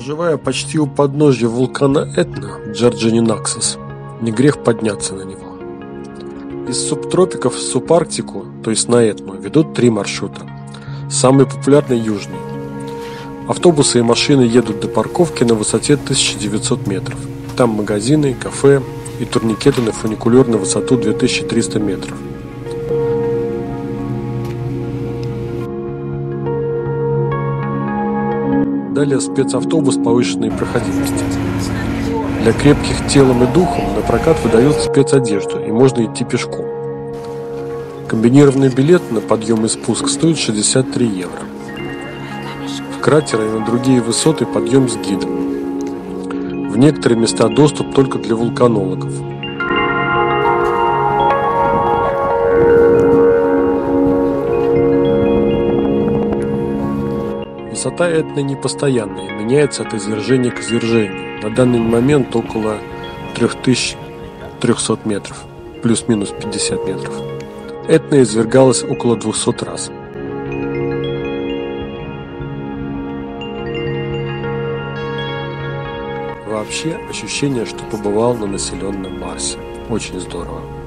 Проживая почти у подножья вулкана Этна в Джорджини-Наксос, не грех подняться на него. Из субтропиков в субарктику, то есть на Этну, ведут 3 маршрута. Самый популярный – южный. Автобусы и машины едут до парковки на высоте 1900 метров. Там магазины, кафе и турникеты на фуникулер на высоту 2300 метров. Далее спецавтобус повышенной проходимости. Для крепких телом и духом на прокат выдают спецодежду и можно идти пешком. Комбинированный билет на подъем и спуск стоит 63 евро. В кратеры и на другие высоты подъем с гидом. В некоторые места доступ только для вулканологов. Высота Этны непостоянная, меняется от извержения к извержению. На данный момент около 3300 метров, плюс-минус 50 метров. Этна извергалась около 200 раз. Вообще ощущение, что побывал на населенном Марсе. Очень здорово.